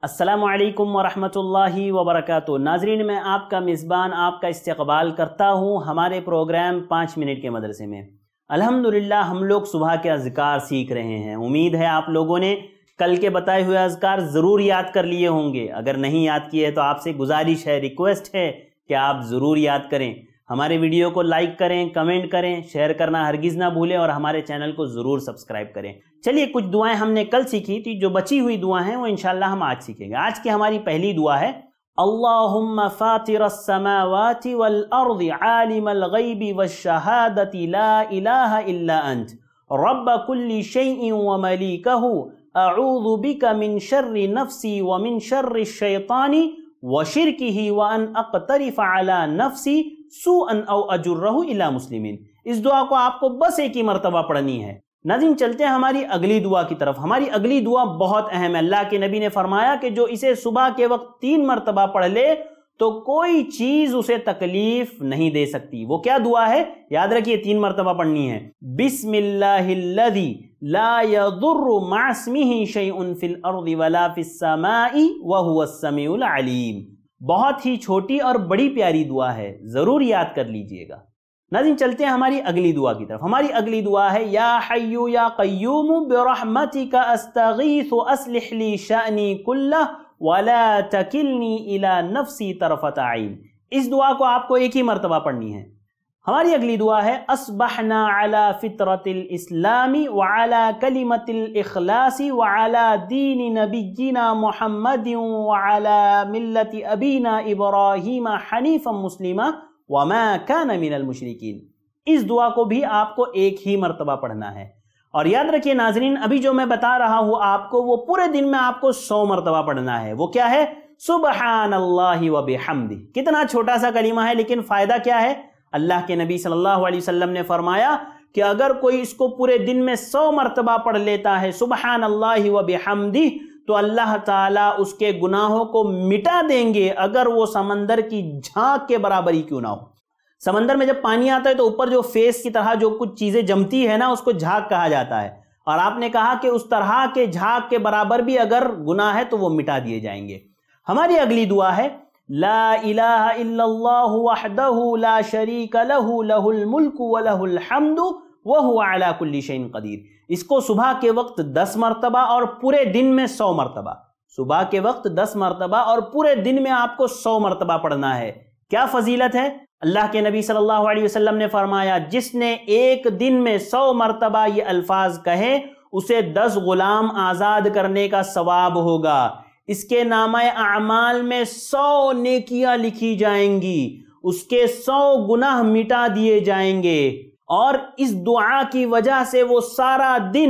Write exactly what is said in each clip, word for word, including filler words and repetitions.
अस्सलामु अलैकुम वरहमतुल्लाहि वबरकातुहू। नाजरीन, मैं आपका मेज़बान आपका इस्तकबाल करता हूँ हमारे प्रोग्राम पाँच मिनट के मदरसे में। अल्हम्दुलिल्लाह हम लोग सुबह के अज़कार सीख रहे हैं। उम्मीद है आप लोगों ने कल के बताए हुए अज़कार ज़रूर याद कर लिए होंगे। अगर नहीं याद किए तो आपसे गुजारिश है, रिक्वेस्ट है कि आप ज़रूर याद करें। हमारे वीडियो को लाइक करें, कमेंट करें, शेयर करना हरगिज़ ना भूलें और हमारे चैनल को ज़रूर सब्सक्राइब करें। चलिए, कुछ दुआएं हमने कल सीखी थी, जो बची हुई दुआ हैं वो इंशाअल्लाह हम आज सीखेंगे। आज की हमारी पहली दुआ है, अल्लाहुम्मा फातिरस समावाति वल अर्दि आलिमल गैबि वश्शहादति ला इलाहा इल्ला अंत रब्ब कुल्लि शैइन व मलीकहु अऊज़ु बिका मिन शर्रि नफ्सी व मिन शर्रि शैतानी व शिरकिही व अन अक़तरिफ़ अला नफ्सी सुअन औ अजुर्रहु इला मुस्लिमीन। इस दुआ को आपको बस एक ही मरतबा पढ़नी है। नाज़रीन, चलते हैं हमारी अगली दुआ की तरफ। हमारी अगली दुआ बहुत अहम है। अल्लाह के नबी ने फरमाया कि जो इसे सुबह के वक्त तीन मरतबा पढ़ ले तो कोई चीज उसे तकलीफ नहीं दे सकती। वो क्या दुआ है? याद रखिए, तीन मरतबा पढ़नी है। बिस्मिल्लाहिल्लज़ी ला यदुर्रु मअस्मिही शैउन फिल अर्दि वला फिस समाई व हुवस समीउल अलीम। बहुत ही छोटी और बड़ी प्यारी दुआ है, जरूर याद कर लीजिएगा। नाज़रीन, चलते हैं हमारी अगली दुआ की तरफ। हमारी अगली दुआ है, या हय्यु या क़य्यूम बिरहमतिका अस्तगीथु अस्लिह ली शअनी कुल्लह वला तकिलनी इला नफ्सी तरफत आइन। इस दुआ को आपको एक ही मरतबा पढ़नी है। हमारी अगली दुआ है, अस्बहना अला फित्रतिल इस्लामी व अला कलिमतिल इखलासी व अला दीन नबिय्यिना मुहम्मदिन व अला मिल्लति अबीना इब्राहीम हनीफम मुस्लिमा व मा कान मिनल मुशरिकीन। इस दुआ को भी आपको एक ही मरतबा पढ़ना है। और याद रखिए नाजरीन, अभी जो मैं बता रहा हूं आपको, वो पूरे दिन में आपको सौ मरतबा पढ़ना है। वो क्या है? सुबहानल्लाहि व बिहम्दी। कितना छोटा सा कलीमा है, लेकिन फायदा क्या है? अल्लाह के नबी सल्लल्लाहु अलैहि वसल्लम ने फरमाया कि अगर कोई इसको पूरे दिन में सौ मरतबा पढ़ लेता है, सुबहानल्लाहि व बिहम्दी, तो अल्लाह ताला उसके गुनाहों को मिटा देंगे, अगर वो समंदर की झाग के बराबर ही क्यों ना हो। समंदर में जब पानी आता है तो ऊपर जो फेस की तरह जो कुछ चीजें जमती है ना, उसको झाग कहा जाता है। और आपने कहा कि उस तरह के झाग के बराबर भी अगर गुनाह है तो वो मिटा दिए जाएंगे। हमारी अगली दुआ है, ला इलाहा इल्लल्लाहु वहदहु ला शरीका लहु लहुल मुल्कु व लहुल हम्दु व हुवा अला कुल्ली शैइन कदीर। इसको सुबह के वक्त दस मरतबा और पूरे दिन में सौ मरतबा। सुबह के वक्त दस मरतबा और पूरे दिन में आपको सौ मरतबा पढ़ना है। क्या फजीलत है? अल्लाह के नबी सल्लल्लाहु अलैहि वसल्लम ने फरमाया, जिसने एक दिन में सौ मरतबा ये अल्फाज कहे, उसे दस गुलाम आजाद करने का सवाब होगा। इसके नामे अमाल में सौ नेकियां लिखी जाएंगी, उसके सौ गुनाह मिटा दिए जाएंगे। और इस दुआ की वजह से वो सारा दिन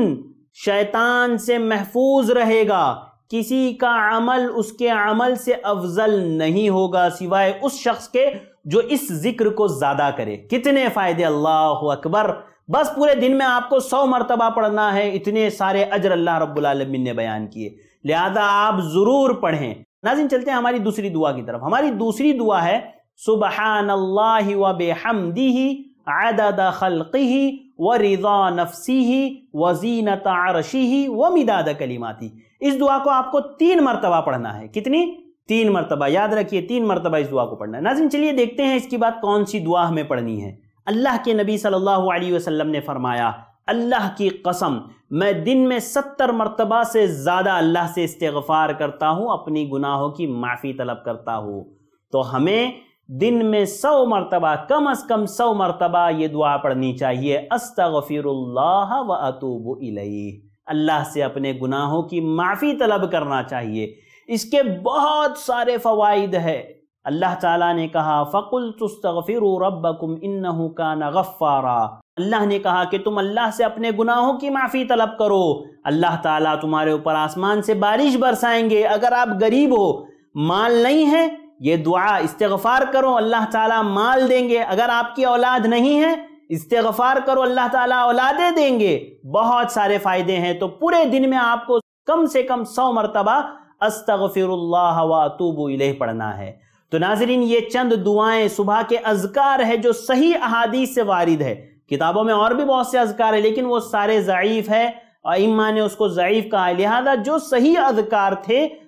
शैतान से महफूज रहेगा। किसी का अमल उसके अमल से अफजल नहीं होगा सिवाय उस शख्स के जो इस जिक्र को ज्यादा करे। कितने फायदे! अल्लाहु अकबर। बस पूरे दिन में आपको सौ मरतबा पढ़ना है। इतने सारे अजर अल्लाह रब्बुल आलमीन ने बयान किए, लिहाजा आप जरूर पढ़ें। नाज़रीन, चलते हैं हमारी दूसरी दुआ की तरफ। हमारी दूसरी दुआ है, सुबहानल्लाहि व बिहम्दिही अदद खल्क़िही व रिज़ा नफ्सिही व ज़ीनत अर्शिही व मिदाद कलिमाती। इस दुआ को आपको तीन मरतबा पढ़ना है। कितनी? तीन मरतबा। याद रखिए, तीन मरतबा इस दुआ को पढ़ना है। नाज़रीन, चलिए देखते हैं इसकी बात कौन सी दुआ हमें पढ़नी है। अल्लाह के नबी सल्लल्लाहु अलैहि वसल्लम ने फरमाया, अल्लाह की कसम, मैं दिन में सत्तर मरतबा से ज्यादा अल्लाह से इस्तिग़फ़ार करता हूं, अपनी गुनाहों की माफी तलब करता हूं। तो हमें दिन में सौ मरतबा, कम अज कम सौ मरतबा ये दुआ पढ़नी चाहिए, अस्तग़फ़िरुल्लाह व अतूबु इलैहि। अल्लाह से अपने गुनाहों की माफी तलब करना चाहिए। इसके बहुत सारे फवाइद है। अल्लाह ताला ने कहा, फ़क़ुल्तुस्तग़फ़िरू रब्बकुम इन्नहु कान गफ़्फ़ारा। अल्लाह ने कहा कि तुम अल्लाह से अपने गुनाहों की माफी तलब करो, अल्लाह ताला तुम्हारे ऊपर आसमान से बारिश बरसाएंगे। अगर आप गरीब हो, माल नहीं है, ये दुआ इस्तिग़फ़ार करो, अल्लाह ताला माल देंगे। अगर आपकी औलाद नहीं है, इस्तिग़फ़ार करो, अल्लाह ताला औलादे देंगे। बहुत सारे फायदे हैं। तो पूरे दिन में आपको कम से कम सौ मरतबा अस्तग़फ़िरुल्लाह व अतूबु इलैहि पढ़ना है। तो नाज़रीन, ये चंद दुआएं सुबह के अज़कार है जो सही अहादीस से वारिद है। किताबों में और भी बहुत से अज़कार है, लेकिन वो सारे ज़ईफ़ है और इमाम ने उसको ज़ईफ़ कहा। लिहाजा जो सही अज़कार थे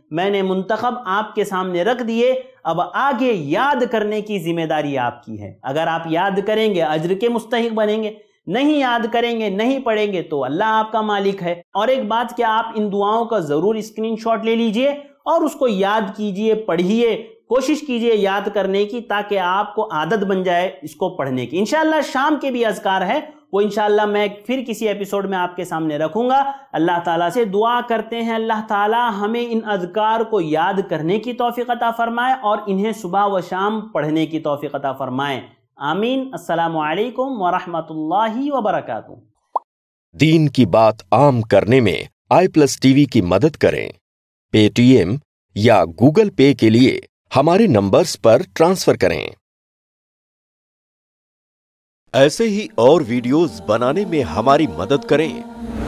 میں نے منتخب آپ کے سامنے رکھ دیے، اب آگے یاد کرنے کی ذمہ داری آپ کی ہے۔ اگر آپ یاد کریں گے اجر کے مستحق بنیں گے، نہیں یاد کریں گے، نہیں پڑھیں گے تو اللہ آپ کا مالک ہے۔ اور ایک بات کہ آپ ان دعاؤں کا ضرور اسکرین شاٹ لے لیجئے اور اس کو یاد کیجئے، پڑھیے، کوشش کیجئے یاد کرنے کی، تاکہ آپ کو عادت بن جائے اس کو پڑھنے کی۔ انشاءاللہ شام کے بھی اذکار ہے، وہ انشاءاللہ میں پھر کسی ایپیسوڈ میں آپ کے سامنے رکھوں گا۔ اللہ تعالیٰ سے دعا کرتے ہیں اللہ تعالیٰ ہمیں ان اذکار کو یاد کرنے کی توفیق عطا فرمائے اور انہیں صبح و شام پڑھنے کی توفیق عطا فرمائے، آمین۔ السلام علیکم ورحمۃ اللہ وبرکاتہ۔ دین کی بات عام کرنے میں آئی پلس ٹی وی کی مدد کریں۔ پے ٹی ایم یا گوگل پے کے لیے ہمارے نمبرز پر ٹرانسفر کریں۔ ایسے ہی اور ویڈیوز بنانے میں ہماری مدد کریں۔